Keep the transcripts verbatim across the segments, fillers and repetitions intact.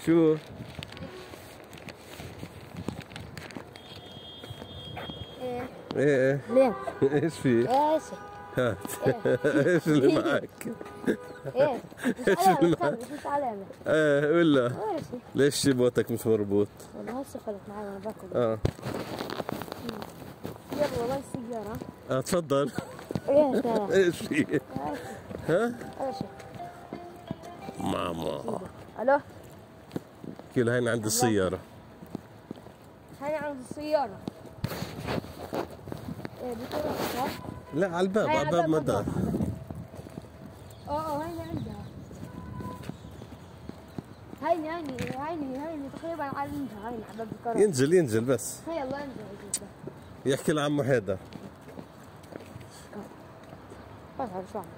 شو؟ ايه ايه ليه؟ ايش في؟ ايش؟ هات ايش اللي معك؟ ايه مش ايش اللي علامة معك؟ مش علامة ايه ولا ولا شيء ليش شبوتك مش مربوط؟ والله هسه فلت معي وانا باكل اه يلا والله السيارة اه تفضل. ايش يا ايش في؟ ها؟ ايش؟ ماما الو كيلو هين عند السيارة. هاي عند السيارة ايه بتروح صح؟ لا على الباب، هاي على باب مدار. اه اه هيني عندها هيني هيني هيني هيني تقريبا عندها هيني على باب الكرة. ينزل ينزل بس هيا يلا انزل انزل. يحكي لعمو حيدر. بس على شو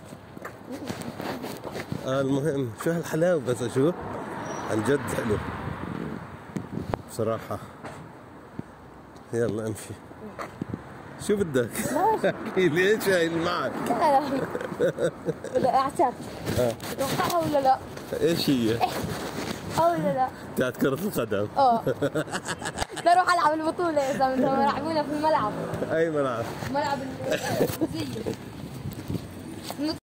آه المهم شو هالحلاوة بس اشوف عن جد حلو بصراحة. يلا امشي. شو بدك؟ احكي لي ايش هاي اللي معك؟ لا لا اعتقد اه تتوقعها ولا لا؟ ايش هي؟ اه ولا لا؟ بتاعت كرة القدم. اه بروح العب البطولة يا زلمة يلعبونا في الملعب. اي ملعب؟ ملعب الفوزية.